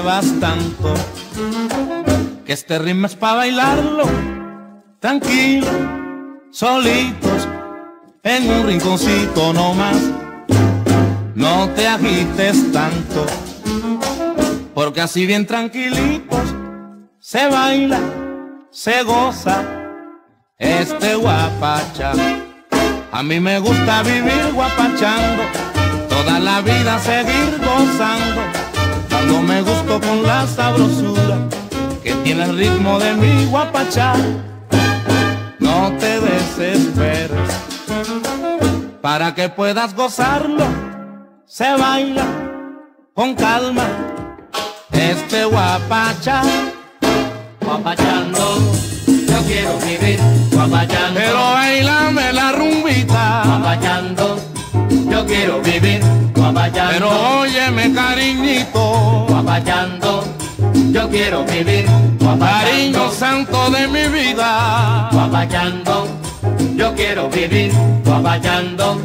llevas tanto, que este ritmo es para bailarlo, tranquilo, solitos, en un rinconcito nomás. No te agites tanto, porque así bien tranquilitos se baila, se goza este guapacha. A mí me gusta vivir guapachando, toda la vida seguir gozando, dándome gusto con la sabrosura que tiene el ritmo de mi guapachá. No te desesperes, para que puedas gozarlo, se baila con calma este guapachá. Guapachando, yo quiero vivir guapachando. Pero bailame la rumbita. Guapachando, yo quiero vivir guapachando. Pero óyeme cariñito, guapachando, yo quiero vivir guapachando. cariño santo de mi vida. Guapachando, yo quiero vivir guapachando.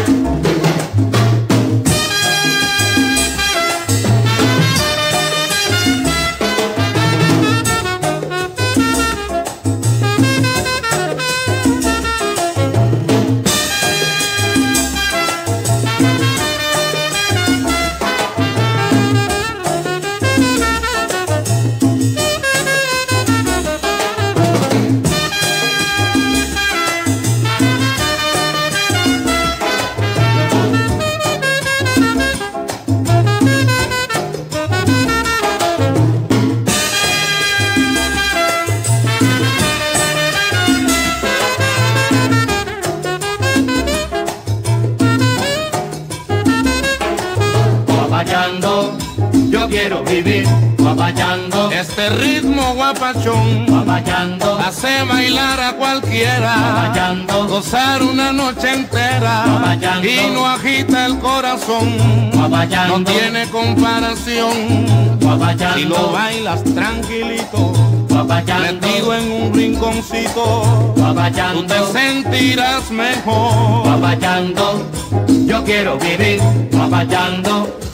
Guapachando, yo quiero vivir guapachando. Este ritmo guapachón Guapachando, hace bailar a cualquiera, guapachando, gozar una noche entera Guapachando. y no agita el corazón. Guapachando. No tiene comparación. Guapachando. Si lo bailas tranquilito, Guapachando, metido en un rinconcito, tú guapachando, te sentirás mejor. guapachando, yo quiero vivir guapachando.